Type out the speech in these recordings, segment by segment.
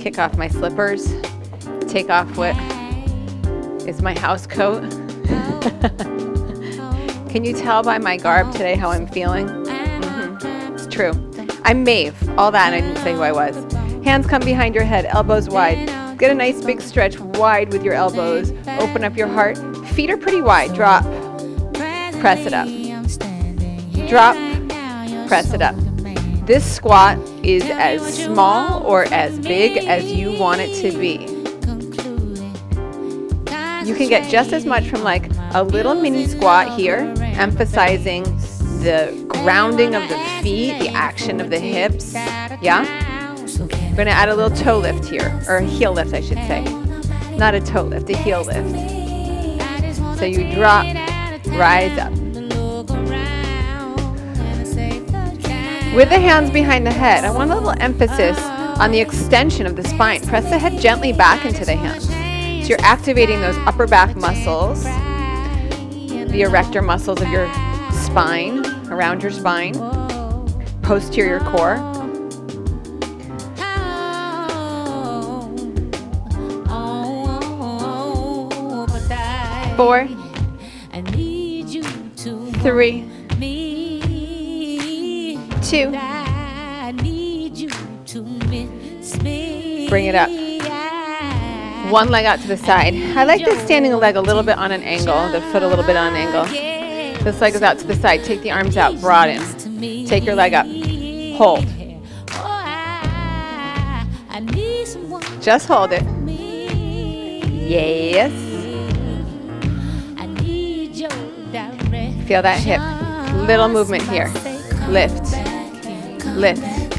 kick off my slippers, take off what is my house coat. Can you tell by my garb today how I'm feeling? It's true. I'm Maeve, all that, and I didn't say who I was. Hands come behind your head, elbows wide. Get a nice big stretch wide with your elbows. Open up your heart. Feet are pretty wide. Drop. Press it up. Drop. Press it up. This squat is as small or as big as you want it to be. You can get just as much from like a little mini squat here, emphasizing the grounding of the feet, the action of the hips. Yeah? We're going to add a little toe lift here, or a heel lift, I should say. Not a toe lift, a heel lift. So you drop, rise up. With the hands behind the head, I want a little emphasis on the extension of the spine. Press the head gently back into the hands. So you're activating those upper back muscles, the erector muscles of your spine, around your spine, posterior core. Four, 3, 2, bring it up. One leg out to the side. I like this standing leg a little bit on an angle, the foot a little bit on an angle. This leg is out to the side. Take the arms out, broaden. Take your leg up. Hold. Just hold it. Yes. Feel that hip. Little movement here. Lift. Lift.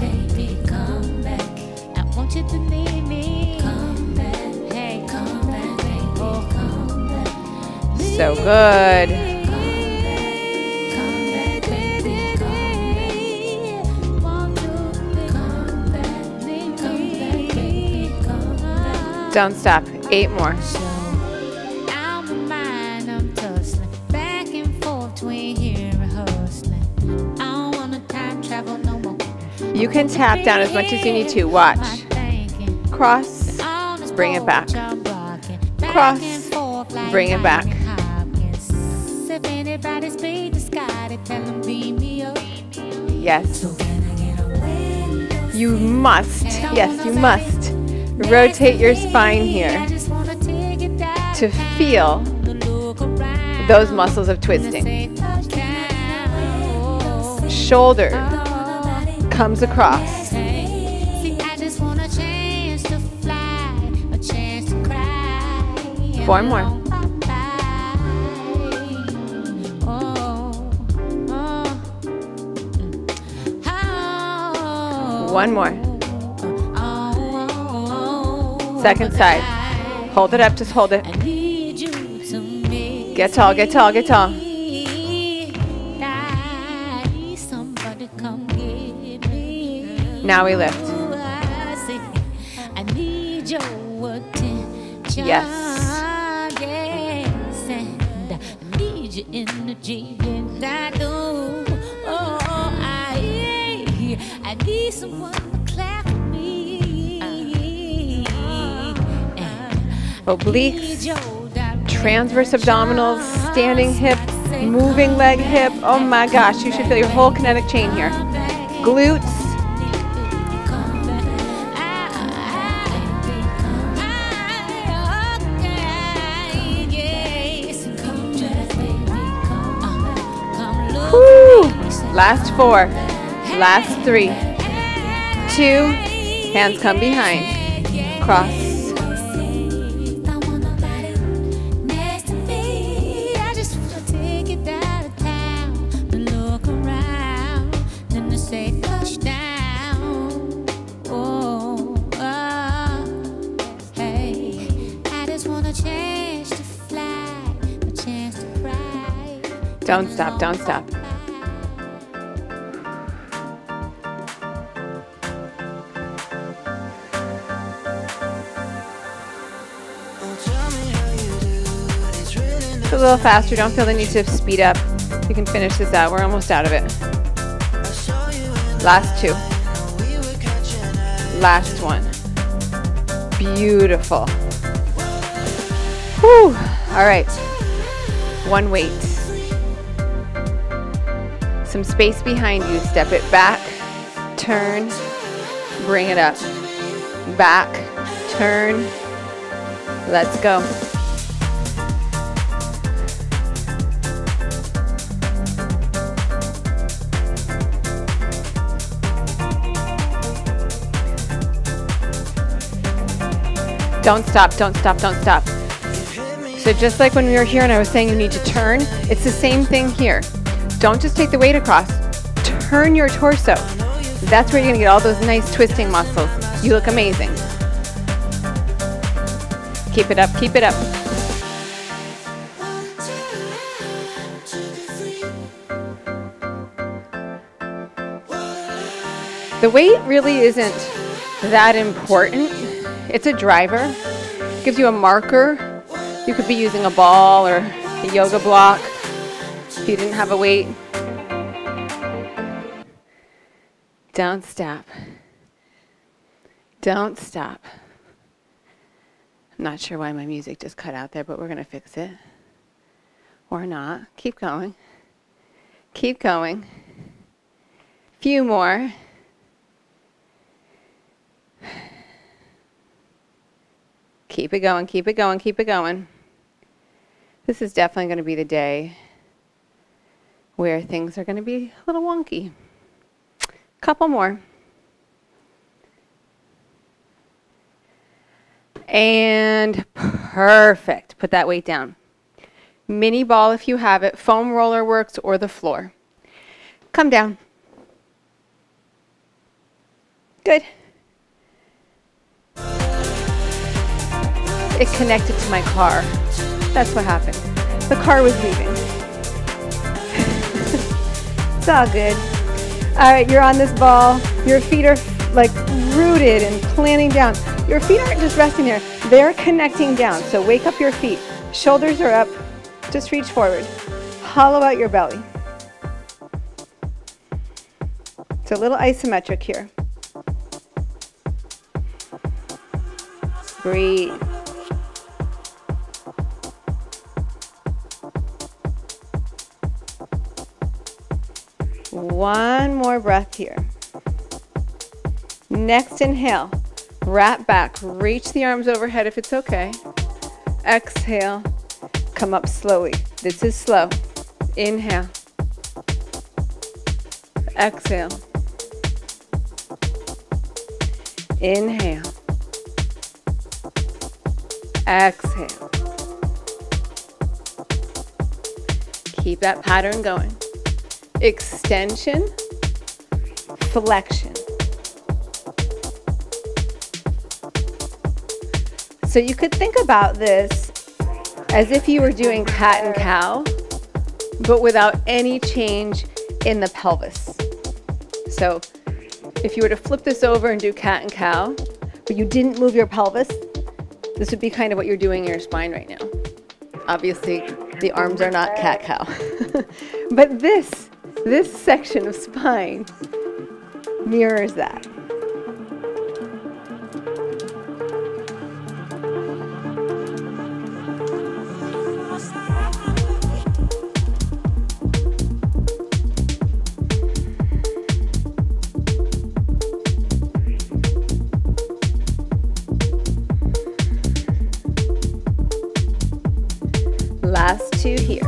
So good. Don't stop. 8 more. You can tap down as much as you need to. Watch. Cross. Bring it back. Cross. Bring it back. Yes. You must. Yes, you must. Rotate your spine here to feel those muscles of twisting. Shoulder comes across. 4 more. One more. Second side. Hold it up, just hold it. Get tall, get tall, get tall. Now we lift. Yes. Obliques, transverse abdominals, standing hip, moving leg hip. Oh my gosh, you should feel your whole kinetic chain here. Glutes. Woo! Last 4, last 3, 2, hands come behind, cross. Don't stop, don't stop. It's a little faster, don't feel the need to speed up. You can finish this out, we're almost out of it. Last 2. Last 1. Beautiful. Whew. All right. One weight. Some space behind you. Step it back. Turn. Bring it up. Back. Turn. Let's go. Don't stop, don't stop, don't stop. So just like when we were here and I was saying you need to turn, it's the same thing here. Don't just take the weight across. Turn your torso. That's where you're gonna get all those nice twisting muscles. You look amazing. Keep it up, keep it up. The weight really isn't that important. It's a driver. It gives you a marker. You could be using a ball or a yoga block if you didn't have a weight. Don't stop. Don't stop. I'm not sure why my music just cut out there, but we're going to fix it. Or not. Keep going. Keep going. Few more. Keep it going, keep it going, keep it going. This is definitely going to be the day where things are going to be a little wonky. Couple more. And perfect. Put that weight down. Mini ball if you have it. Foam roller works or the floor. Come down. Good. It connected to my car. That's what happened. The car was leaving. It's all good. All right, you're on this ball. Your feet are like rooted and planting down. Your feet aren't just resting there. They're connecting down. So wake up your feet. Shoulders are up. Just reach forward. Hollow out your belly. It's a little isometric here. Breathe. One more breath here. Next inhale, wrap back, reach the arms overhead if it's okay. Exhale, come up slowly. This is slow. Inhale. Exhale. Inhale. Exhale. Keep that pattern going. Extension, flexion. So you could think about this as if you were doing cat and cow, but without any change in the pelvis. So if you were to flip this over and do cat and cow, but you didn't move your pelvis, this would be kind of what you're doing in your spine right now. Obviously, the arms are not cat-cow. But this section of spine mirrors that. Last two here.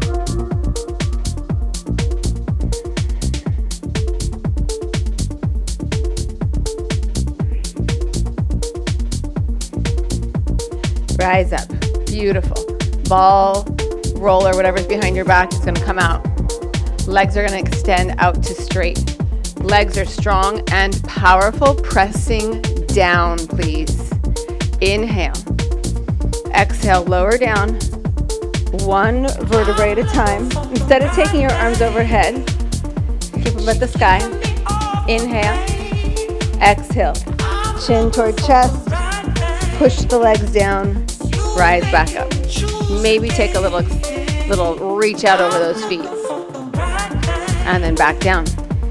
Rise up. Beautiful. Ball, roller, whatever's behind your back is going to come out. Legs are going to extend out to straight. Legs are strong and powerful. Pressing down, please. Inhale. Exhale, lower down. One vertebrae at a time. Instead of taking your arms overhead, keep them at the sky. Inhale. Exhale. Chin toward chest. Push the legs down. Rise back up. Maybe take a little reach out over those feet. And then back down.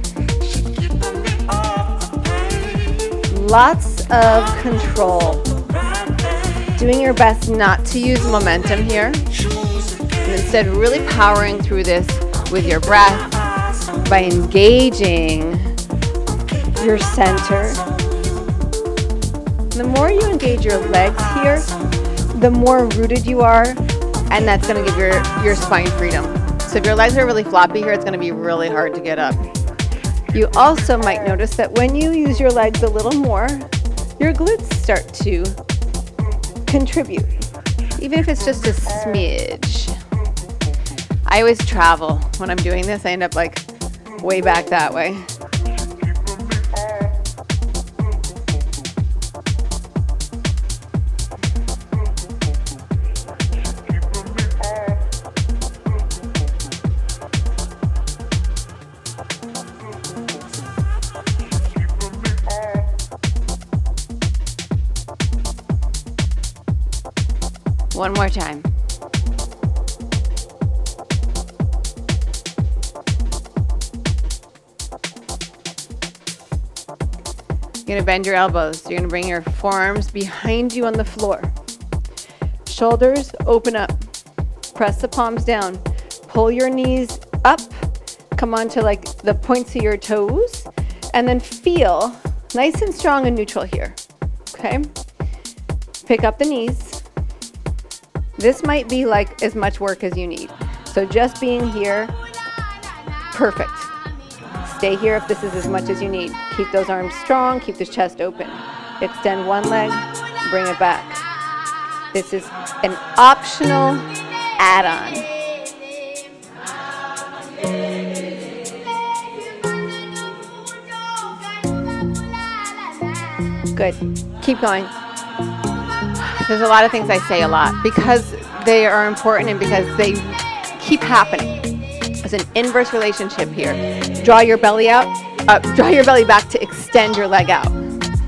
Lots of control doing your best not to use momentum here, and instead really powering through this with your breath by engaging your center. The more you engage your legs here, the more rooted you are, and that's going to give your spine freedom. So if your legs are really floppy here, it's going to be really hard to get up. You also might notice that when you use your legs a little more, your glutes start to contribute, even if it's just a smidge. I always travel when I'm doing this. I end up like way back that way. One more time. You're going to bend your elbows. You're going to bring your forearms behind you on the floor. Shoulders open up. Press the palms down. Pull your knees up. Come onto like the points of your toes. And then feel nice and strong and neutral here. Okay? Pick up the knees. This might be like as much work as you need. So just being here, perfect. Stay here if this is as much as you need. Keep those arms strong, keep the chest open. Extend one leg, bring it back. This is an optional add-on. Good, keep going. There's a lot of things I say a lot because they are important and because they keep happening. There's an inverse relationship here. Draw your belly out, draw your belly back to extend your leg out.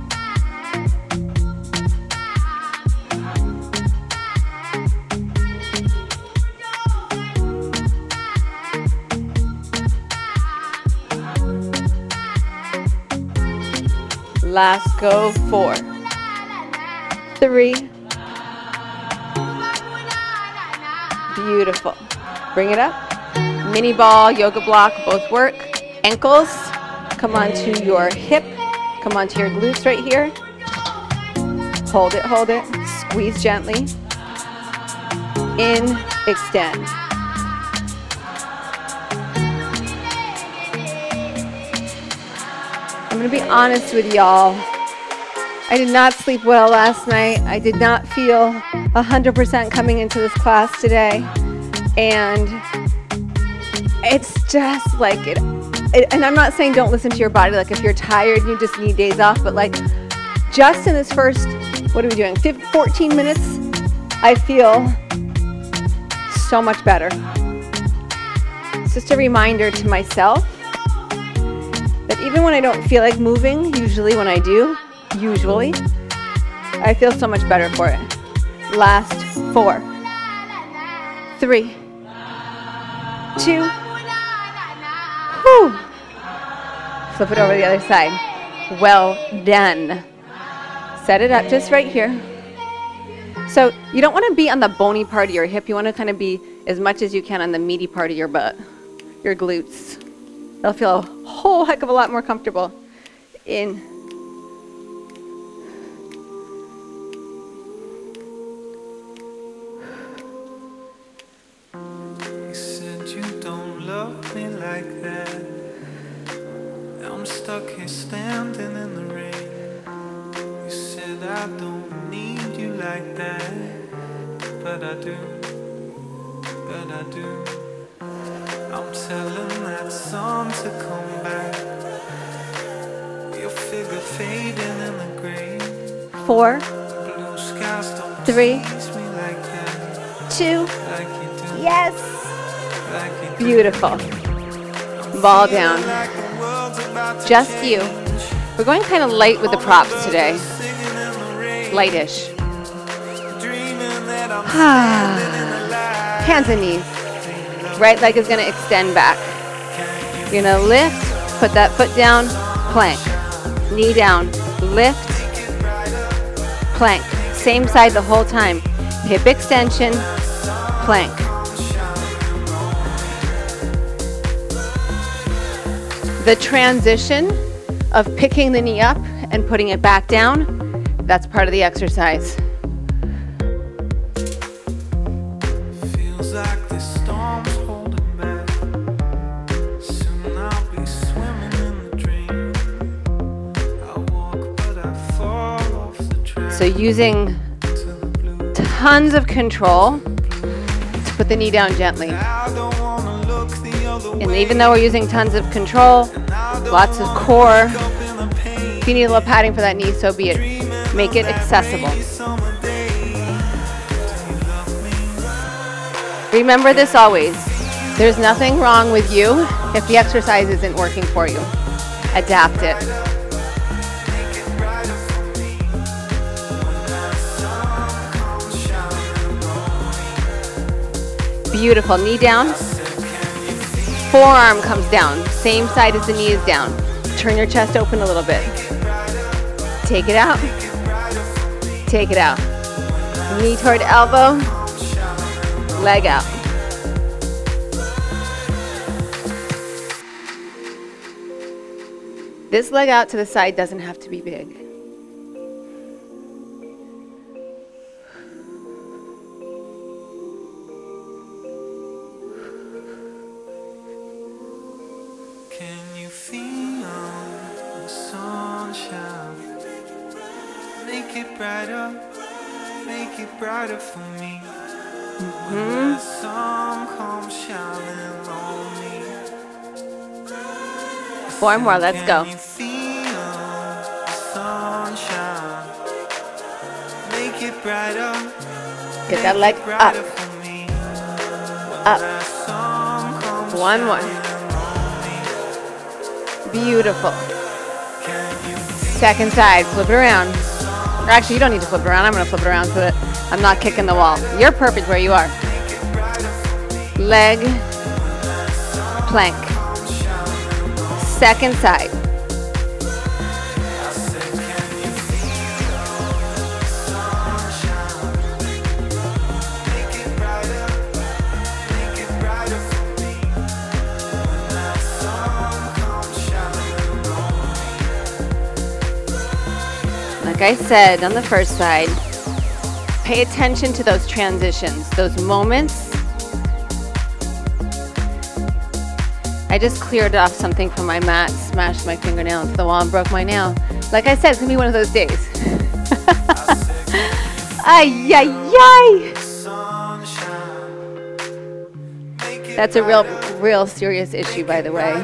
Last go, 4, 3. Beautiful. Bring it up. Mini ball, yoga block, both work. Ankles, come onto your hip. Come onto your glutes right here. Hold it, hold it. Squeeze gently. In, extend. I'm going to be honest with y'all. I did not sleep well last night. I did not feel 100% coming into this class today. And it's just like it, and I'm not saying don't listen to your body. Like if you're tired, you just need days off. But like just in this first, what are we doing? 14 minutes, I feel so much better. It's just a reminder to myself that even when I don't feel like moving, usually when I do, I feel so much better for it. Last 4, 3, 2. Whew. Flip it over to the other side. Well done. Set it up just right here. So you don't want to be on the bony part of your hip. You want to kind of be as much as you can on the meaty part of your butt, your glutes. They'll feel a whole heck of a lot more comfortable. In. You said you don't love me like that. I'm stuck here standing in the rain. You said I don't need you like that, but I do, but I do. I'm telling that sun to come back. Your figure fading in the gray. 4, Blue skies don't 3, tease me like that, 2. like you do, Yes. like you do. Beautiful. Ball down. Just you. We're going kind of light with the props today. Lightish. Hands and knees. Right leg is going to extend back. You're going to lift, put that foot down, plank. Knee down, lift, plank. Same side the whole time. Hip extension, plank. The transition of picking the knee up and putting it back down, that's part of the exercise. Feels like the storm's holding back. Soon I'll be swimming in the dream. I walk but I fall off the track. So using To the blue. tons of control to put the knee down gently. I don't wanna look the other way. And even though we're using tons of control, lots of core, if you need a little padding for that knee, so be it. Make it accessible. Remember this always. There's nothing wrong with you if the exercise isn't working for you. Adapt it. Beautiful. Knee down. Forearm comes down. Same side as the knee is down. Turn your chest open a little bit. Take it out. Take it out. Knee toward elbow. Leg out. This leg out to the side doesn't have to be big. Can you feel the sunshine? Make it brighter for me. When the sun comes shining on me. Four more, let's go. Can you feel the sunshine? Make it brighter. Get that leg up. Brighter for me. Up. The sun comes One more. Beautiful. Second side, flip it around. Or actually, you don't need to flip it around. I'm going to flip it around so that I'm not kicking the wall. You're perfect where you are. Leg, plank. Second side. Like I said on the first side, pay attention to those transitions, those moments. I just cleared off something from my mat, smashed my fingernail into the wall and broke my nail. Like I said, it's gonna be one of those days. Ay, ay, ay. That's a real serious issue, by the way.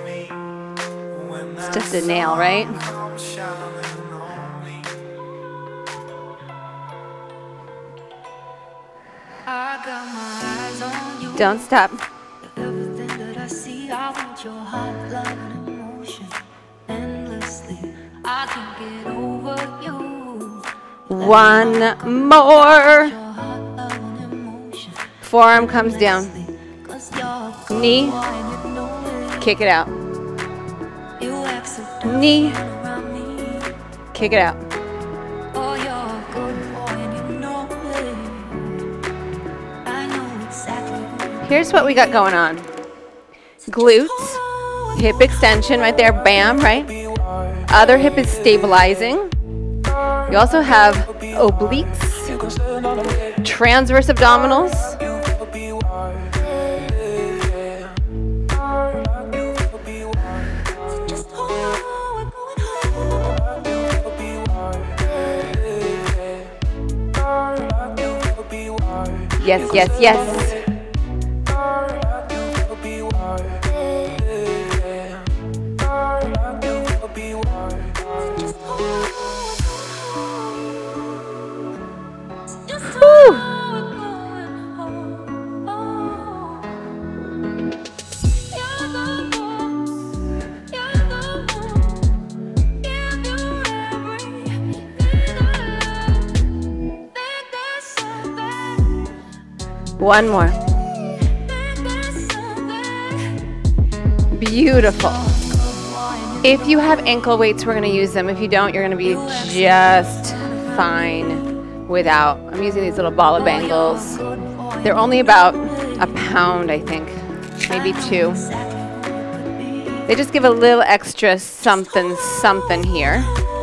It's just a nail, right? Don't stop. Everything that I see, I want your heart, love, and emotion. Endlessly, I can't get over you. One more. Forearm comes down. Knee. Kick it out. Knee. Kick it out. Here's what we got going on. Glutes, hip extension right there, bam, right? Other hip is stabilizing. You also have obliques, transverse abdominals. Yes, yes, yes. One more. Beautiful. If you have ankle weights, we're going to use them. If you don't, you're going to be just fine. without. I'm using these little ball of bangles. They're only about a pound, I think, maybe 2. They just give a little extra something, something here.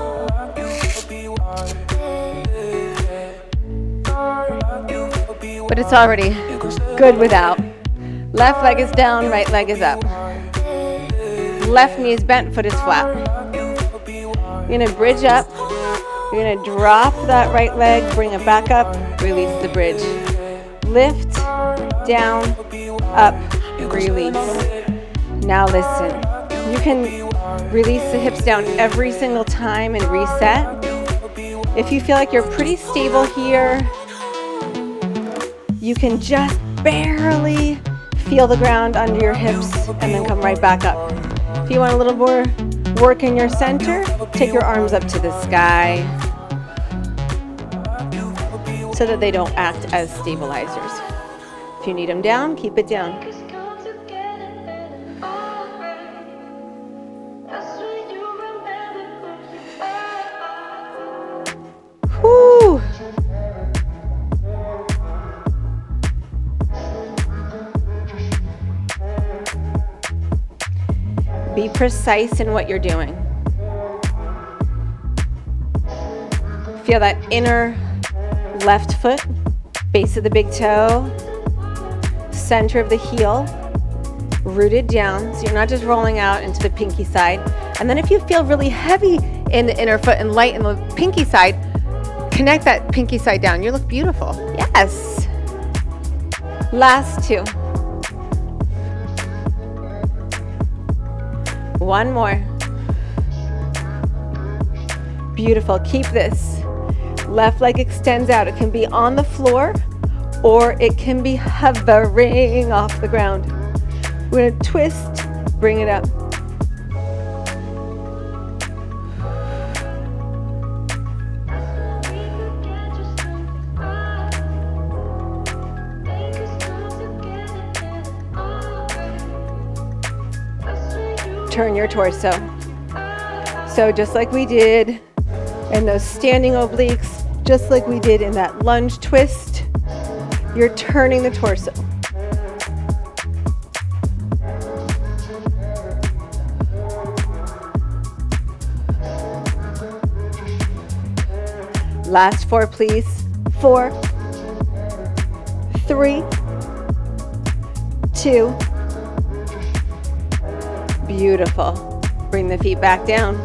But it's already good without. Left leg is down, right leg is up. Left knee is bent, foot is flat. You're gonna bridge up. You're gonna drop that right leg, bring it back up, release the bridge. Lift, down, up, release. Now listen, you can release the hips down every single time and reset. If you feel like you're pretty stable here, you can just barely feel the ground under your hips and then come right back up. If you want a little more work in your center, take your arms up to the sky so that they don't act as stabilizers. If you need them down, keep it down. Whew. Be precise in what you're doing. Feel that inner left foot, base of the big toe, center of the heel, rooted down, so you're not just rolling out into the pinky side. And then if you feel really heavy in the inner foot and light in the pinky side, connect that pinky side down. You look beautiful. Yes. Last 2. One more. Beautiful. Keep this. Left leg extends out. It can be on the floor or it can be hovering off the ground. We're going to twist, bring it up. Turn your torso. So just like we did in those standing obliques, just like we did in that lunge twist, you're turning the torso. Last 4, please. 4, 3, 2. Beautiful. Bring the feet back down.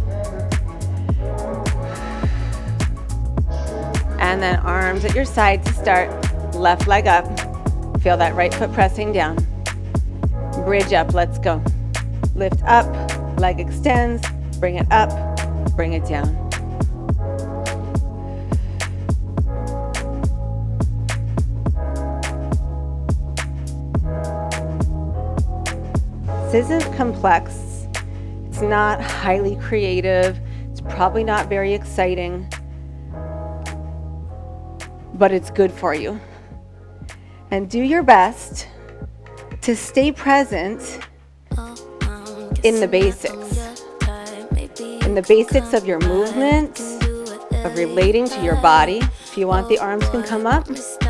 And then arms at your side to start. Left leg up. Feel that right foot pressing down. Bridge up. Let's go. Lift up. Leg extends. Bring it up. Bring it down. This isn't complex. It's not highly creative. It's probably not very exciting, but it's good for you. And do your best to stay present in the basics. In the basics of your movement, of relating to your body. If you want, the arms can come up.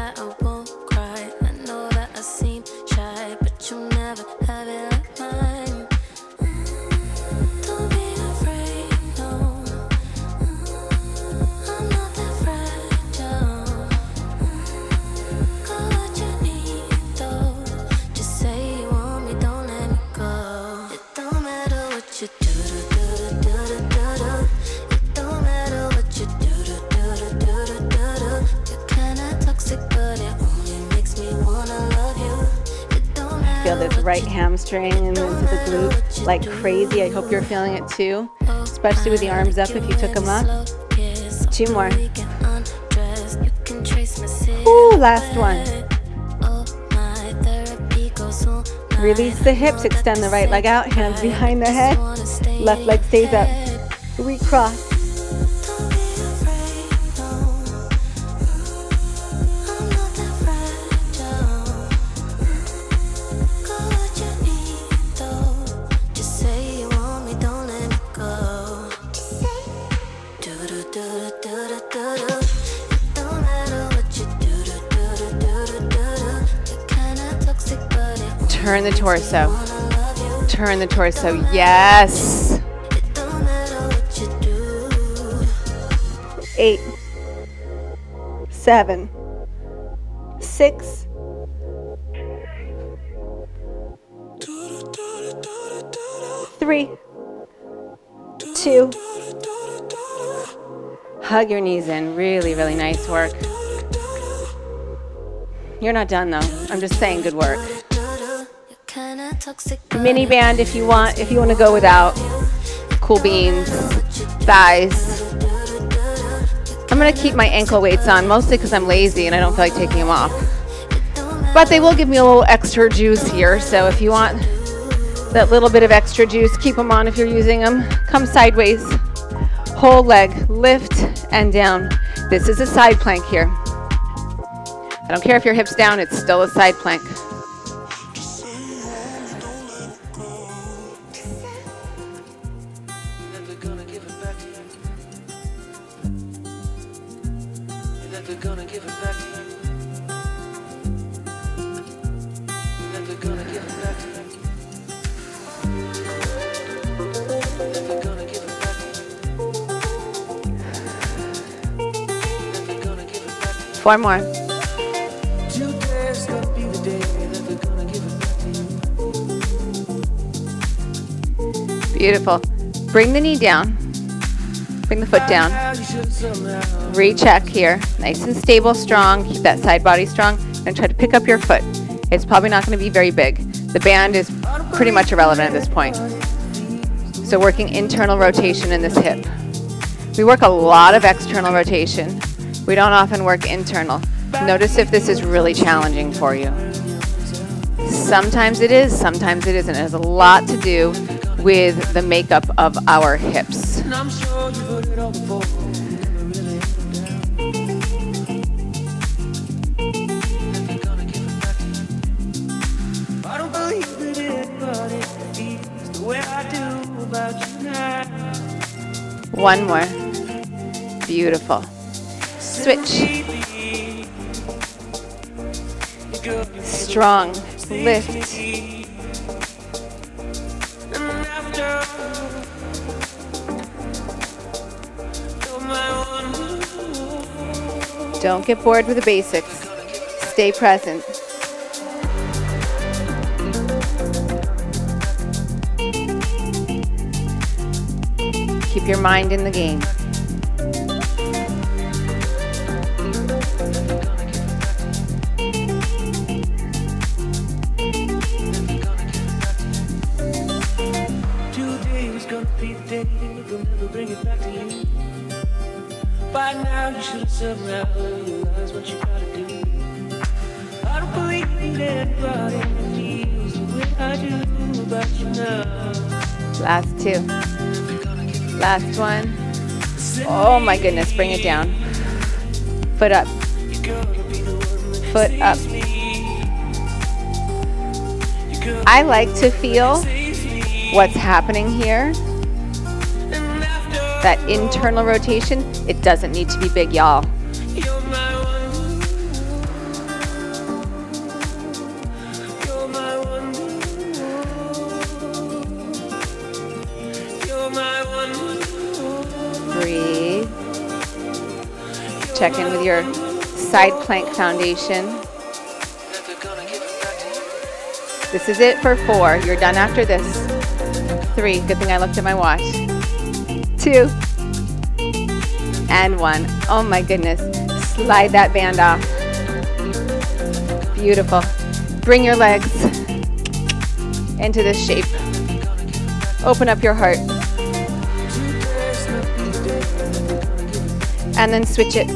Feel this right hamstring and into the glute like crazy. I hope you're feeling it too, especially with the arms up if you took them up. 2 more. Ooh, last one. Release the hips, extend the right leg out, hands behind the head. Left leg stays up. Recross. Turn the torso. Turn the torso. Yes. 8, 7, 6, 3, 2. Hug your knees in. Really, really nice work. You're not done though. I'm just saying good work. Mini band if you want to go without. Cool beans, thighs. I'm gonna keep my ankle weights on, mostly because I'm lazy and I don't feel like taking them off. But they will give me a little extra juice here, so if you want that little bit of extra juice, keep them on if you're using them. Come sideways, whole leg, lift and down. This is a side plank here. I don't care if your hip's down, it's still a side plank. Four more. Beautiful. Bring the knee down. Bring the foot down. Recheck here. Nice and stable, strong. Keep that side body strong. And try to pick up your foot. It's probably not going to be very big. The band is pretty much irrelevant at this point. So working internal rotation in this hip. We work a lot of external rotation. We don't often work internal. Notice if this is really challenging for you. Sometimes it is, sometimes it isn't. It has a lot to do with the makeup of our hips. One more. Beautiful. Switch. Strong. Lift. Don't get bored with the basics. Stay present. Keep your mind in the game. By now you should have somehow realized what you gotta do. I don't believe anybody feels the way I do about you now. Last two. Last one. Oh my goodness, bring it down. Foot up. Foot up. I like to feel what's happening here. That internal rotation, it doesn't need to be big, y'all. Breathe. Check in with your side plank foundation. This is it for 4. You're done after this. 3. Good thing I looked at my watch. 2. And 1. Oh my goodness. Slide that band off. Beautiful. Bring your legs into this shape. Open up your heart. And then switch it.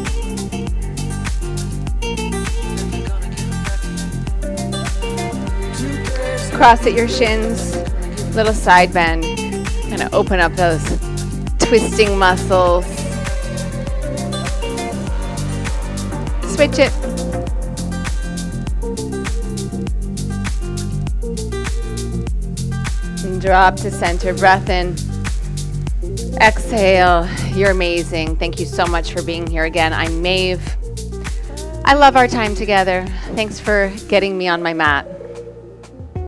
Cross at your shins. Little side bend. Kind of open up those twisting muscles. Switch it. And drop to center. Breath in. Exhale. You're amazing. Thank you so much for being here again. I'm Maeve. I love our time together. Thanks for getting me on my mat.